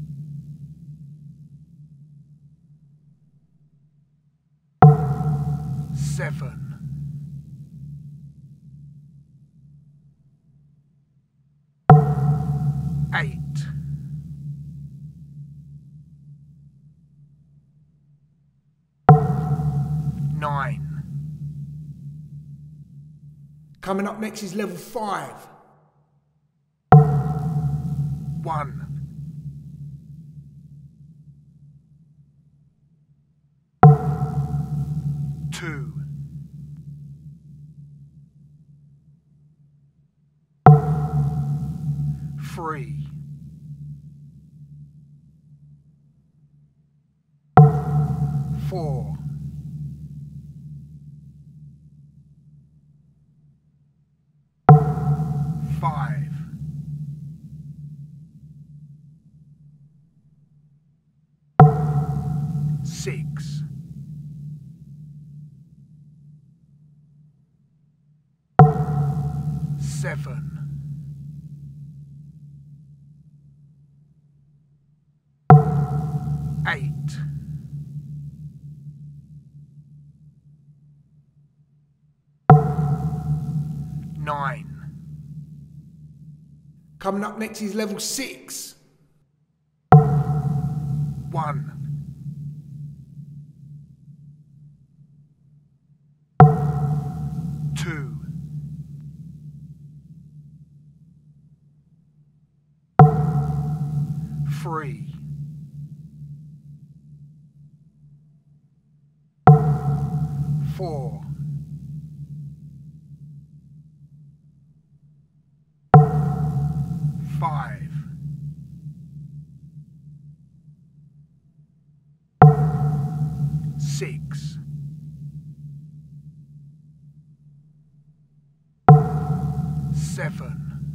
Seven, 8, 9. Coming up next is level 5. 1, 2, 3, 4, 5, 6, 7, 8, 9. Coming up next is level 6. 1, 2, 3, 4, 5, 6, 7,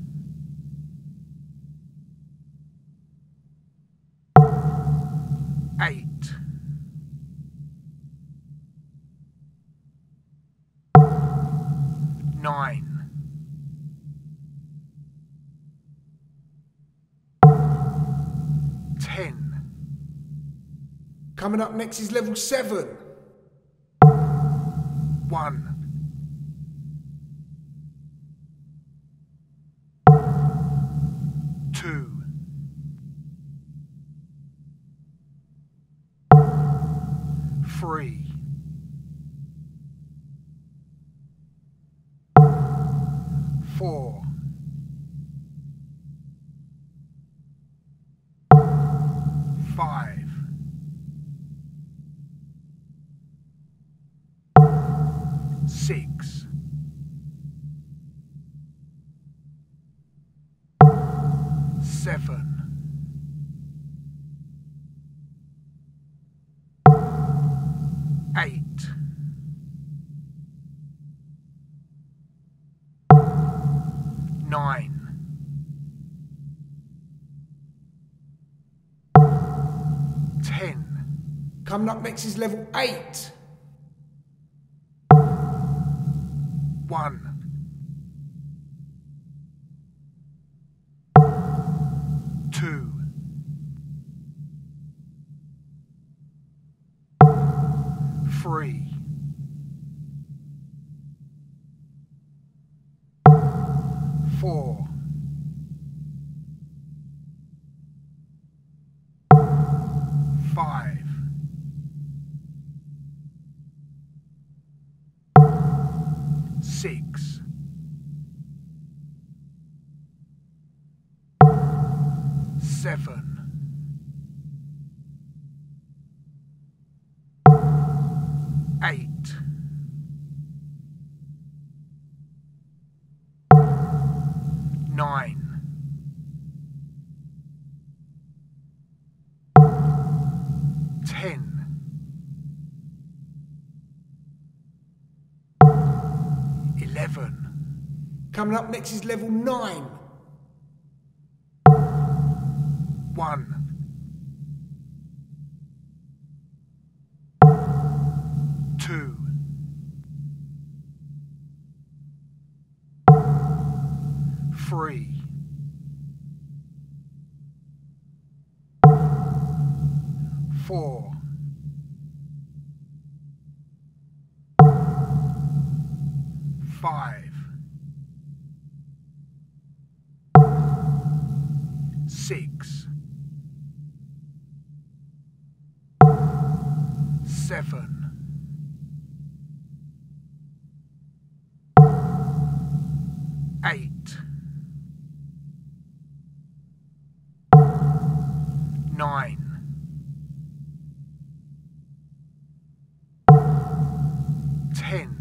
8, 9, 10. Coming up next is level 7. 1, 2, 3, 4, 5, 6, 7, 8, 9, 10. Coming up next is level 8. 1, 2, 3, 4, 5, 6, 7, 8, 9, 10. Coming up next is level 9. 1, 2, 3, 4, 5, 6, 7, 8, 9, 10.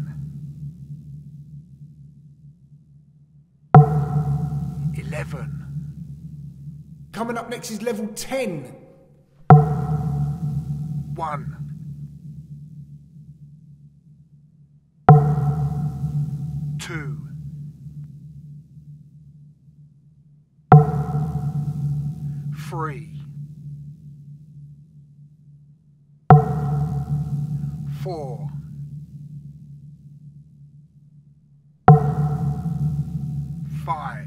11. Coming up next is level 10. 1, 2, 3, 4, 5, 5,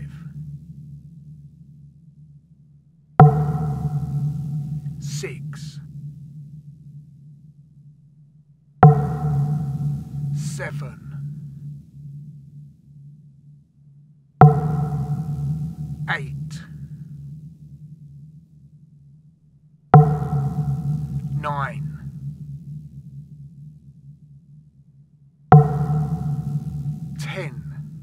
6, 7, 8, 9, 10,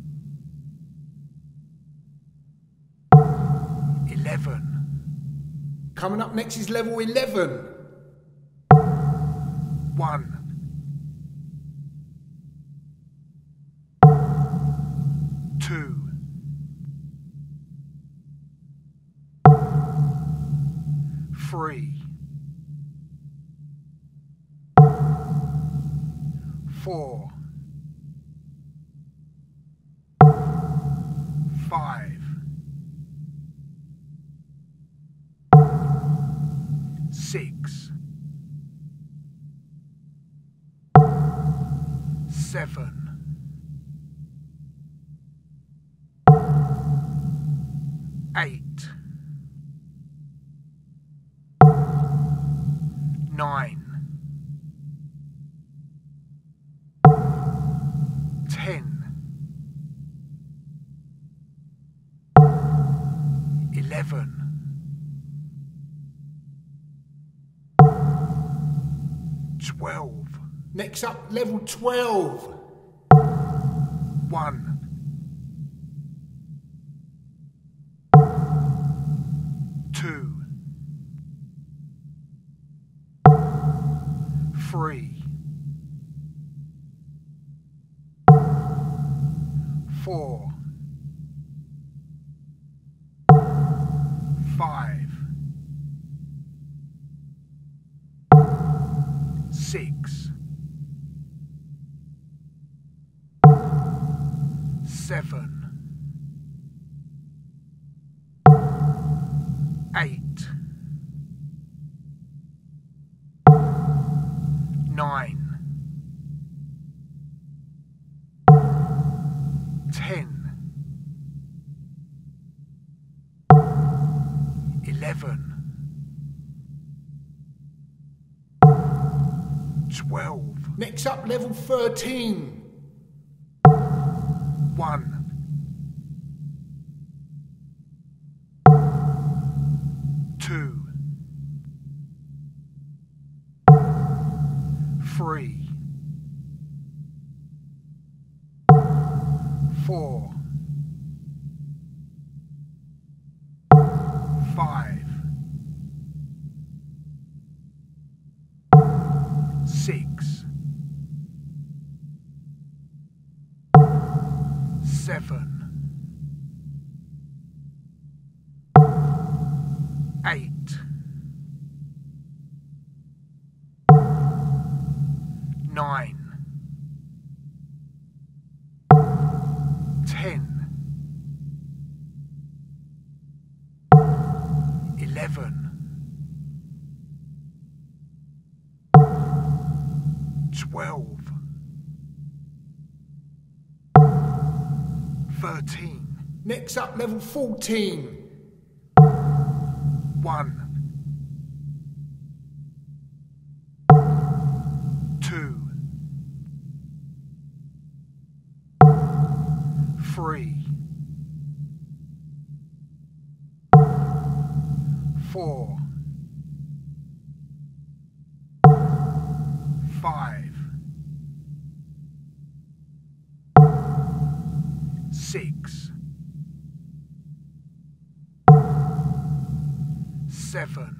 11. Coming up next is level 11. 1, 2, 3, 4, 5, 6, 7, 8, 9, 10, 11. Next up, level 12. 1, 2, 3, 4, 5, 6, 7, 8, 9, 10, 11, 12. Next up, level 13. 1, 2, 3, 4, 5, 6, 7, 8, 9, 10, 11, 12, 13. Next up, level 14. 1, 2, 3, 4, 5, 6, 7,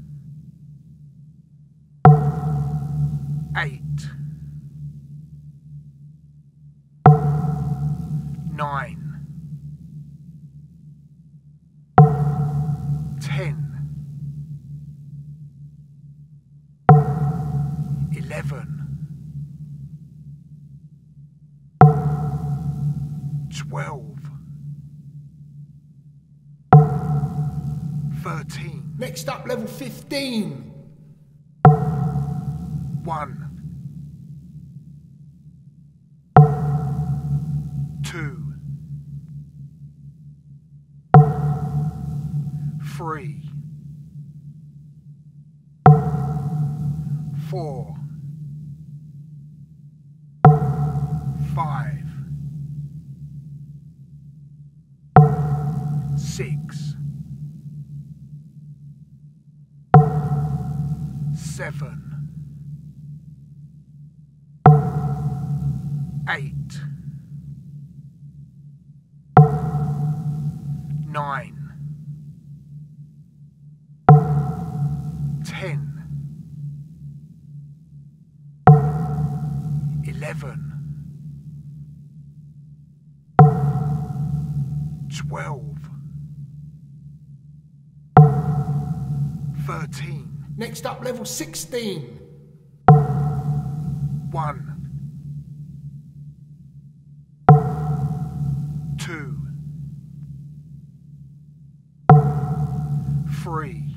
8, 9, 10, 11, 12, 13. Next up, level 15. 1, 2, 3, 4, 5, 6, 7, 8, 9, 10, 11, 12, 13. Next up, level 16. 1, 2, 3,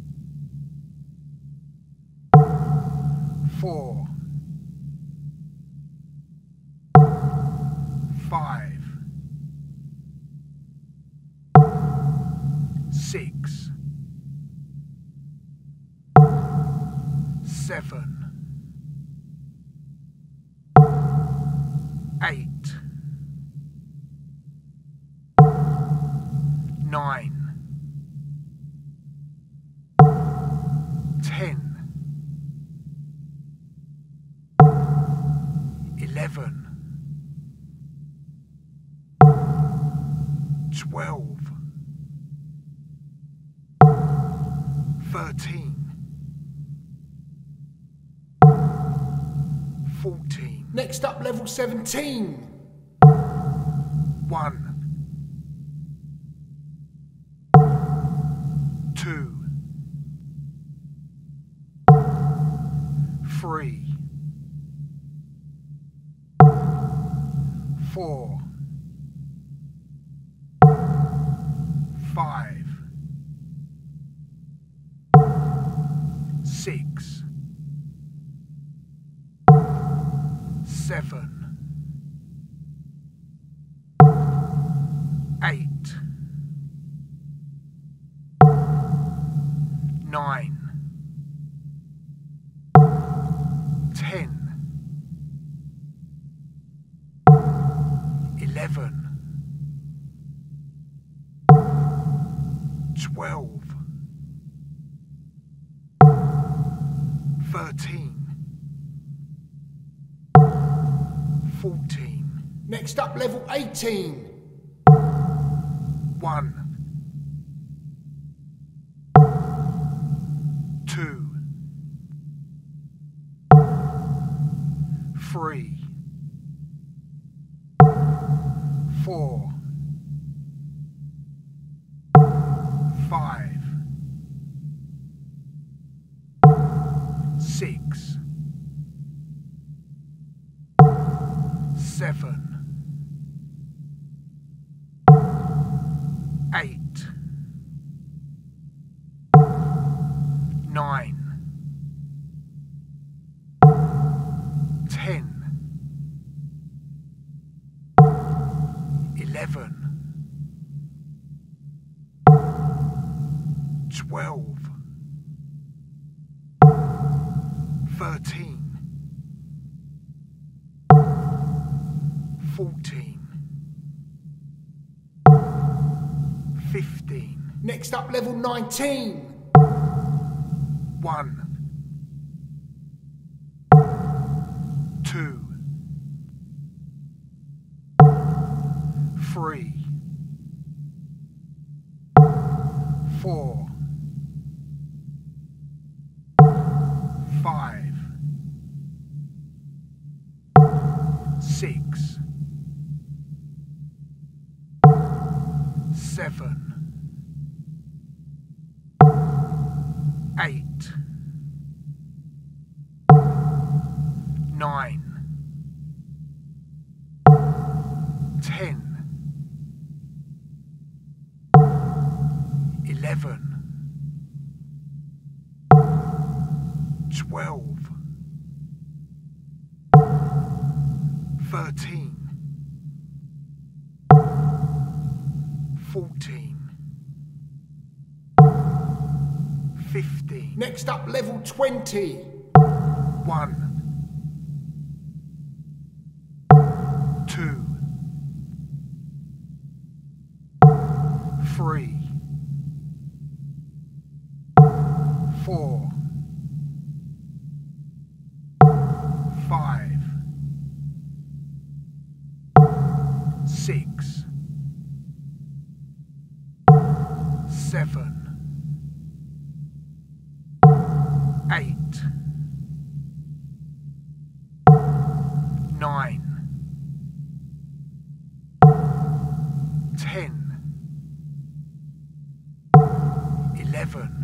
4, 5, 6, 7, 8, 9, 10, 11, 12, 13, 14. Next up, level 17. 1, 2, 3, 4, 5, 6, 7, 8, 9, 10, 11, 12, 13, 14. Next up, level 18. 1, 2, 3, 4, 5, 6, 7, 8, 9, 10, 11, 12, 13, 14, 15. Next up, level 19. 1, 2, 3, 4, 5, 6, 7, 8, 9, 10, 11, 12, 13, 14, 15. Next up, level 20. 1, 2, 3, 4, 5, 6, 7, 8, 9, 10, 11,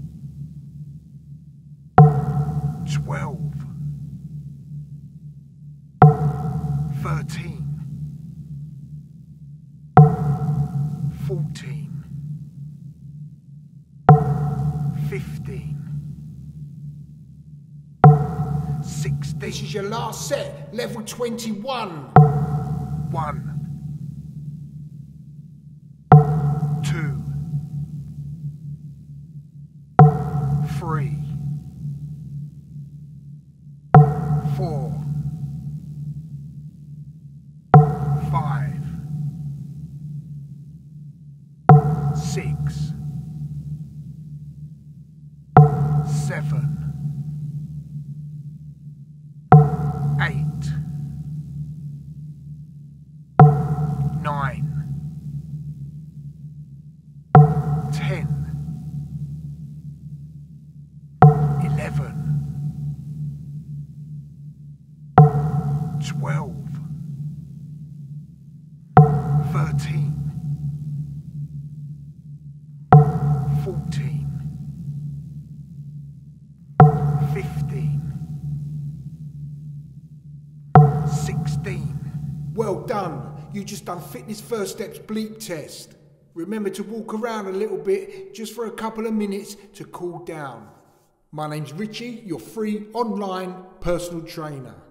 12, 13, 14, 15, 16. This is your last set, level 21. 1, 2, 3, 4, 5, 6, 7, 8, 9, 10, 11, 12, 13, 14, 15, 16. Well done. You just done fitness first steps bleep test. Remember to walk around a little bit just for a couple of minutes to cool down. My name's Richie, your free online personal trainer.